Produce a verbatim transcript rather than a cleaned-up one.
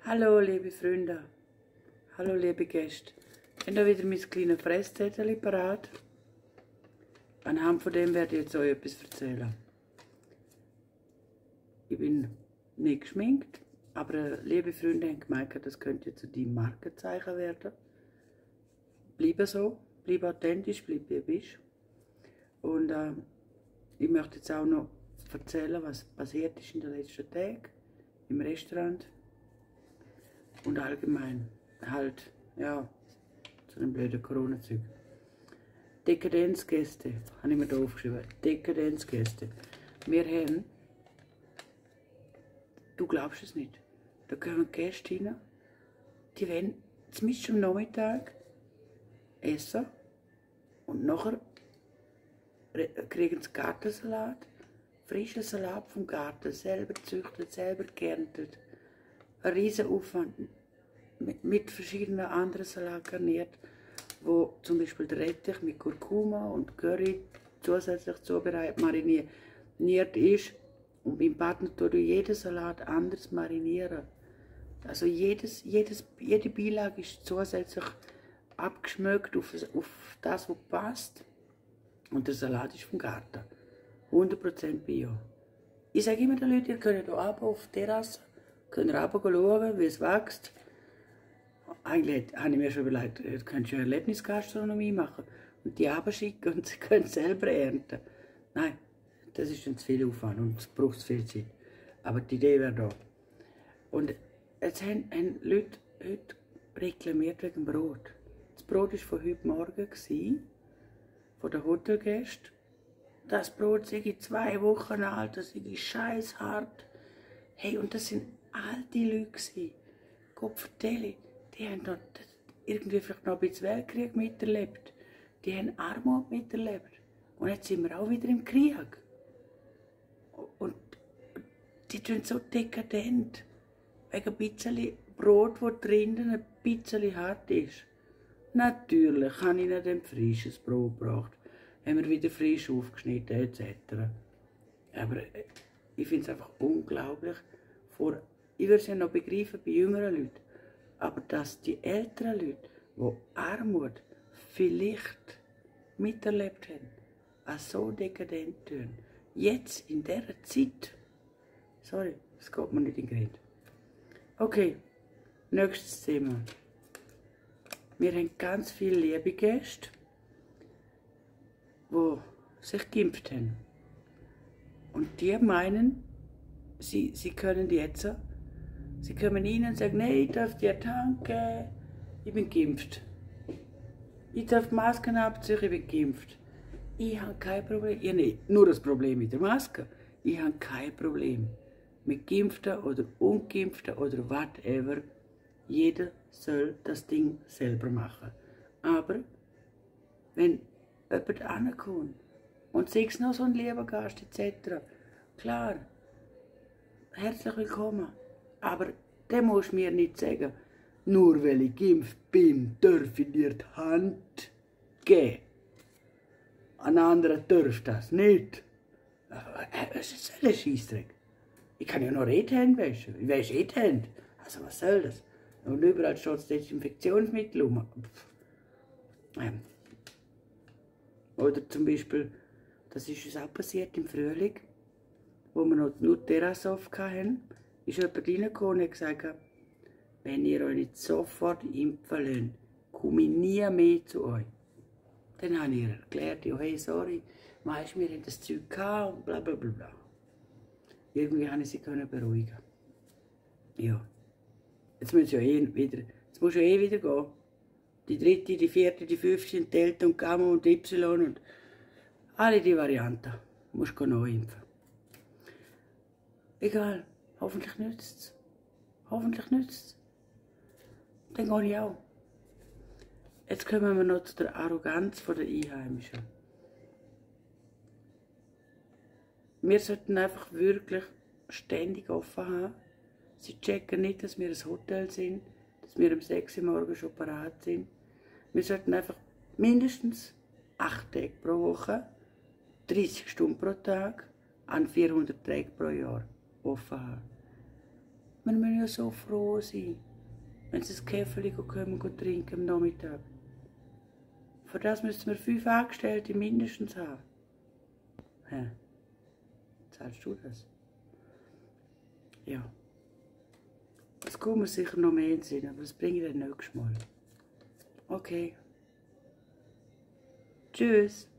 Hallo liebe Freunde, hallo liebe Gäste. Ich habe wieder mein kleines Fresszettel parat. Anhand von dem werde ich jetzt euch etwas erzählen. Ich bin nicht geschminkt, aber liebe Freunde haben gemeint, das könnte zu deinem Markenzeichen werden. Bleib so, bleib authentisch, bleib wie du bist. Und äh, ich möchte jetzt auch noch erzählen, was passiert ist in den letzten Tagen im Restaurant. Und allgemein halt, ja, zu einem blöden Corona-Zeug. Dekadenzgäste, habe ich mir da aufgeschrieben. Dekadenzgäste. Wir haben, du glaubst es nicht, da kommen Gäste rein, die wollen zumindest am Nachmittag essen und nachher kriegen sie Gartensalat, frischen Salat vom Garten, selber gezüchtet, selber geerntet. Ein riesen Aufwand mit, mit verschiedenen anderen Salaten garniert, wo zum Beispiel der Rettich mit Kurkuma und Curry zusätzlich zubereitet, mariniert ist. Und beim Partner tue ich jeden Salat anders marinieren. Also jedes, jedes, jede Beilage ist zusätzlich abgeschmückt auf, auf das, was passt. Und der Salat ist vom Garten. hundert Prozent Bio. Ich sage immer den Leuten, ihr könnt hier runter auf die Terrasse, könnt ihr runter schauen, wie es wächst. Eigentlich habe ich mir schon überlegt, ihr könnt schon Erlebnisgastronomie machen und die runterschicken und sie können selber ernten. Nein, das ist dann zu viel Aufwand und es braucht zu viel Zeit. Aber die Idee wäre da. Und jetzt haben, haben Leute heute reklamiert wegen dem Brot. Das Brot war von heute Morgen, von den Hotelgästen. Das Brot sei zwei Wochen alt, das sei scheiß hart. Hey, und das sind alte Leute. Gott vertelle, die haben dort irgendwie vielleicht noch ein bisschen Weltkrieg miterlebt. Die haben Armut miterlebt. Und jetzt sind wir auch wieder im Krieg. Und die tun so dekadent. Wegen ein bisschen Brot, das drinnen ein bisschen hart ist. Natürlich habe ich ihnen frisches Brot gebracht. Haben wir wieder frisch aufgeschnitten et cetera. Aber ich finde es einfach unglaublich. Vor, ich würde es ja noch begreifen bei jüngeren Leuten. Aber dass die älteren Leute, die Armut vielleicht miterlebt haben, auch so dekadent tun. Jetzt, in dieser Zeit. Sorry, das geht mir nicht in den Grind. Okay, nächstes Thema. Wir haben ganz viele liebe Gäste, die sich geimpft haben. Und die meinen, sie, sie können jetzt, sie kommen rein und sagen, nein, ich darf dir tanken, ich bin geimpft. Ich darf Masken abziehen, ich bin geimpft. Ich habe kein Problem, ich nicht nur das Problem mit der Maske, ich habe kein Problem mit Geimpften oder Ungeimpften oder whatever. Jeder soll das Ding selber machen. Aber wenn jemand ankommt und sei es noch so ein lieber Gast et cetera, klar, herzlich willkommen. Aber dann musst du mir nicht sagen, nur weil ich geimpft bin, darf ich dir die Hand geben. Ein anderer darf das nicht. Was ist das für ein Scheissdreck? Ich kann ja noch eh die Hände waschen. Ich wasche eh die Hände. Also was soll das? Und überall steht das Desinfektionsmittel rum. Ähm. Oder zum Beispiel, das ist uns auch passiert im Frühling, wo wir noch nur die Terrasse offen hatten, ist jemand reingekommen und hat gesagt, wenn ihr euch nicht sofort impfen lasst, komme ich nie mehr zu euch. Dann habe ich ihr erklärt, ja, hey, sorry, weisst, wir haben das Zeug gehabt und bla bla bla bla. Irgendwie konnte ich sie beruhigen. Ja. Jetzt muss ja eh wieder, jetzt muss ja eh wieder gehen. Die dritte, die vierte, die fünfte, die Delta und Gamma und Y und alle die Varianten. Du musst neu impfen. Egal, hoffentlich nützt es. Hoffentlich nützt es. Dann gehe ich auch. Jetzt kommen wir noch zu der Arroganz der Einheimischen. Wir sollten einfach wirklich ständig offen haben. Sie checken nicht, dass wir ein Hotel sind, dass wir um sechs Uhr morgens schon parat sind. Wir sollten einfach mindestens acht Tage pro Woche, dreißig Stunden pro Tag, an vierhundert Tagen pro Jahr offen haben. Wir müssen ja so froh sein, wenn sie das Käferli kommen und trinken am Nachmittag. Für das müssen wir fünf Angestellte mindestens haben. Hä? Zahlst du das? Ja. Es kommt mir sicher noch mehr in den Sinn, aber das bringe ich dann nächstes Mal. Okay. Tschüss.